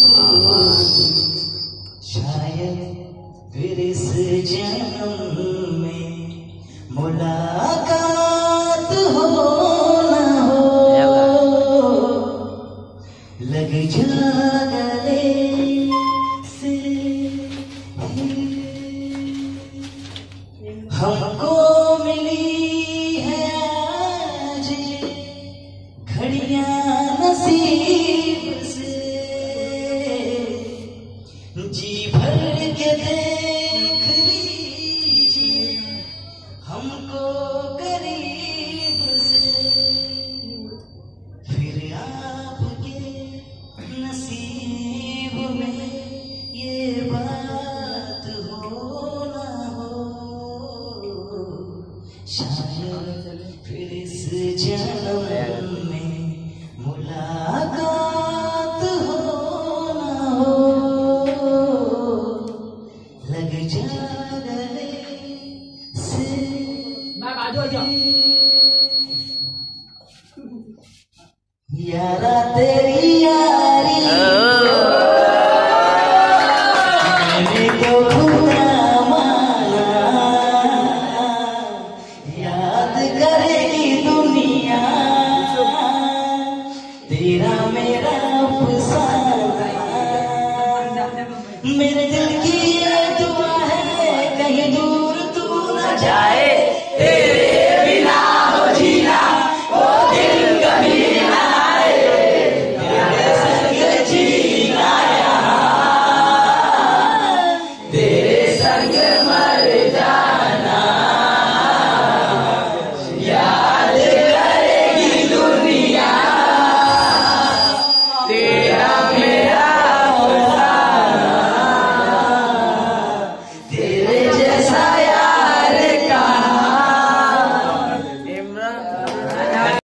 शायद फिर इस जन्म में मुलाकात हो ना हो, लग जा गले से हमको मिली है आज घड़ियां नसीब से, जी भर के देख लीजिए हमको करीब से, फिर आपके नसीब में ये बात हो ना हो, शायद फिर इस जन्म में मुलाकात हो ना हो, लग जा गले से। यारा तेरी यारी मैंने तो खुदा माना, याद करेगी दुनिया तेरा मेरा अफसाना। मेरे दिल की ये दुआ है कहीं दूर तू न जाए,